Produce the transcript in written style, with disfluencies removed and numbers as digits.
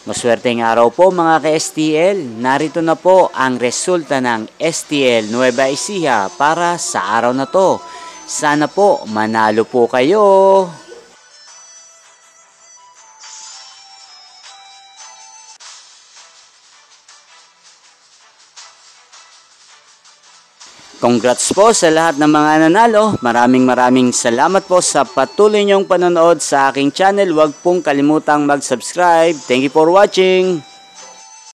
Maswerteng araw po mga ka-STL. Narito na po ang resulta ng STL Nueva Ecija para sa araw na to. Sana po manalo po kayo. Congrats po sa lahat ng mga nanalo. Maraming salamat po sa patuloy niyong panonood sa aking channel. Huwag pong kalimutang mag-subscribe. Thank you for watching.